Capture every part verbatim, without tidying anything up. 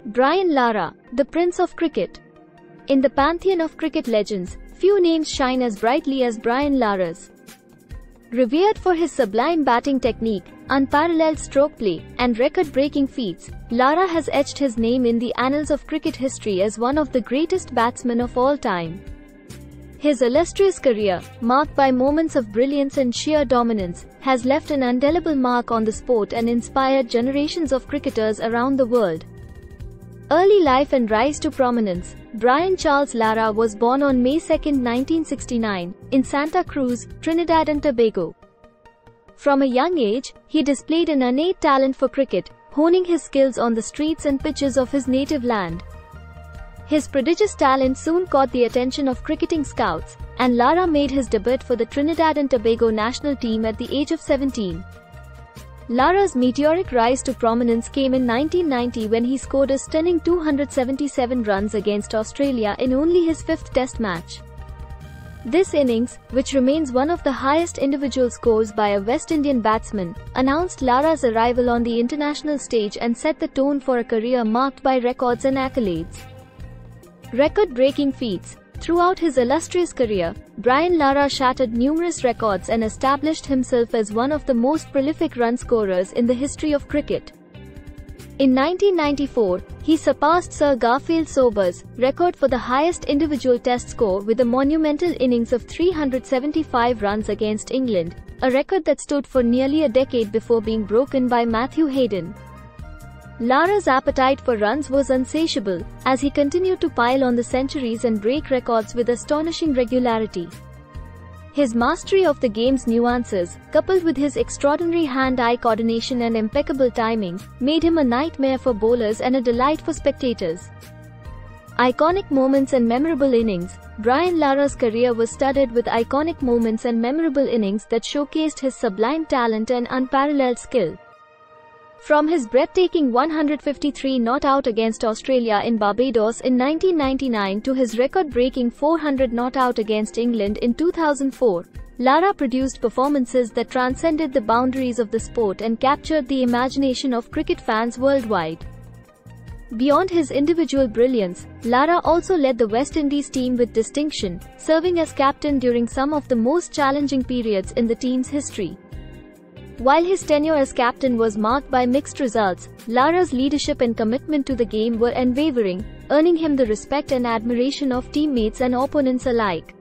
Brian Lara, the Prince of Cricket. In the pantheon of cricket legends, few names shine as brightly as Brian Lara's. Revered for his sublime batting technique, unparalleled stroke play, and record-breaking feats, Lara has etched his name in the annals of cricket history as one of the greatest batsmen of all time. His illustrious career, marked by moments of brilliance and sheer dominance, has left an indelible mark on the sport and inspired generations of cricketers around the world. Early life and rise to prominence. Brian Charles Lara was born on May second nineteen sixty-nine, in Santa Cruz, Trinidad and Tobago. From a young age, he displayed an innate talent for cricket, honing his skills on the streets and pitches of his native land. His prodigious talent soon caught the attention of cricketing scouts, and Lara made his debut for the Trinidad and Tobago national team at the age of seventeen. Lara's meteoric rise to prominence came in nineteen ninety when he scored a stunning two hundred seventy-seven runs against Australia in only his fifth Test match. This innings, which remains one of the highest individual scores by a West Indian batsman, announced Lara's arrival on the international stage and set the tone for a career marked by records and accolades. Record-breaking feats. Throughout his illustrious career, Brian Lara shattered numerous records and established himself as one of the most prolific run scorers in the history of cricket. In nineteen ninety-four, he surpassed Sir Garfield Sobers' record for the highest individual Test score with a monumental innings of three hundred seventy-five runs against England, a record that stood for nearly a decade before being broken by Matthew Hayden. Lara's appetite for runs was insatiable, as he continued to pile on the centuries and break records with astonishing regularity. His mastery of the game's nuances, coupled with his extraordinary hand-eye coordination and impeccable timing, made him a nightmare for bowlers and a delight for spectators. Iconic moments and memorable innings. Brian Lara's career was studded with iconic moments and memorable innings that showcased his sublime talent and unparalleled skill. From his breathtaking one hundred fifty-three not out against Australia in Barbados in nineteen ninety-nine to his record-breaking four hundred not out against England in two thousand four, Lara produced performances that transcended the boundaries of the sport and captured the imagination of cricket fans worldwide. Beyond his individual brilliance, Lara also led the West Indies team with distinction, serving as captain during some of the most challenging periods in the team's history. While his tenure as captain was marked by mixed results, Lara's leadership and commitment to the game were unwavering, earning him the respect and admiration of teammates and opponents alike.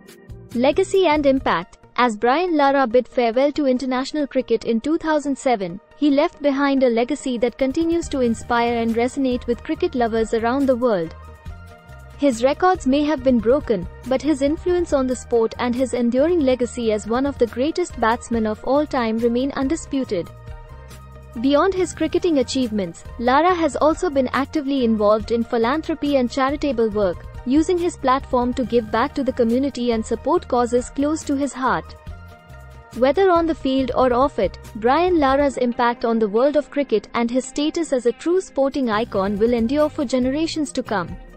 Legacy and impact. As Brian Lara bid farewell to international cricket in two thousand seven, he left behind a legacy that continues to inspire and resonate with cricket lovers around the world. His records may have been broken, but his influence on the sport and his enduring legacy as one of the greatest batsmen of all time remain undisputed. Beyond his cricketing achievements, Lara has also been actively involved in philanthropy and charitable work, using his platform to give back to the community and support causes close to his heart. Whether on the field or off it, Brian Lara's impact on the world of cricket and his status as a true sporting icon will endure for generations to come.